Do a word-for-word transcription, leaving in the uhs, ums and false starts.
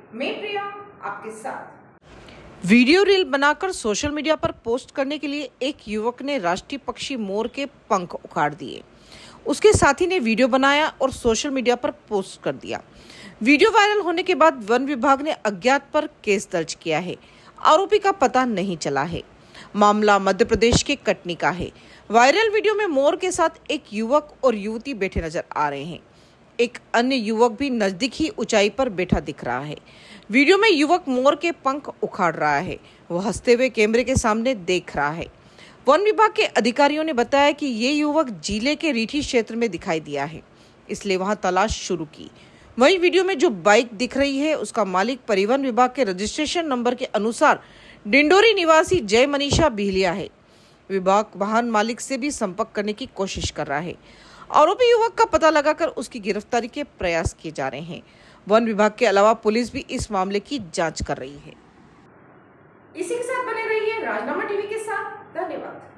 मैं प्रिया आपके साथ। वीडियो रील बनाकर सोशल मीडिया पर पोस्ट करने के लिए एक युवक ने राष्ट्रीय पक्षी मोर के पंख उखाड़ दिए। उसके साथी ने वीडियो बनाया और सोशल मीडिया पर पोस्ट कर दिया। वीडियो वायरल होने के बाद वन विभाग ने अज्ञात पर केस दर्ज किया है। आरोपी का पता नहीं चला है। मामला मध्य प्रदेश के कटनी का है। वायरल वीडियो में मोर के साथ एक युवक और युवती बैठे नजर आ रहे हैं। एक अन्य युवक भी नजदीक ही ऊंचाई पर बैठा दिख रहा है। वीडियो में युवक मोर के पंख उखाड़ रहा है। वह हंसते हुए कैमरे के सामने देख रहा है। वन विभाग के अधिकारियों ने बताया कि ये युवक जिले के रीठी क्षेत्र में दिखाई दिया है, इसलिए वहां तलाश शुरू की। वहीं वीडियो में जो बाइक दिख रही है उसका मालिक परिवहन विभाग के रजिस्ट्रेशन नंबर के अनुसार डिंडोरी निवासी जय मनीषा बिहलिया है। विभाग वाहन मालिक से भी संपर्क करने की कोशिश कर रहा है। आरोपी युवक का पता लगाकर उसकी गिरफ्तारी के प्रयास किए जा रहे हैं। वन विभाग के अलावा पुलिस भी इस मामले की जांच कर रही है। इसी के साथ बने रहिए राजनामा टीवी के साथ। धन्यवाद।